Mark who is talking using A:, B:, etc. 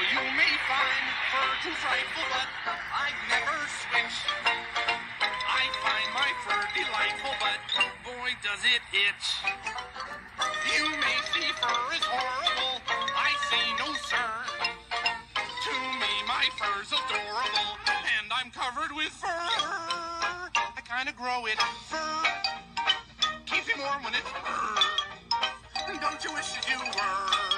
A: you may find fur too frightful, but I'd never switch. I find my fur delightful, but boy, does it itch. You may see fur is horrible. I say no, sir. To me, my fur's adorable, and I'm covered with fur. I kind of grow it. Fur keeps me warm when it's fur. Don't you wish that you were?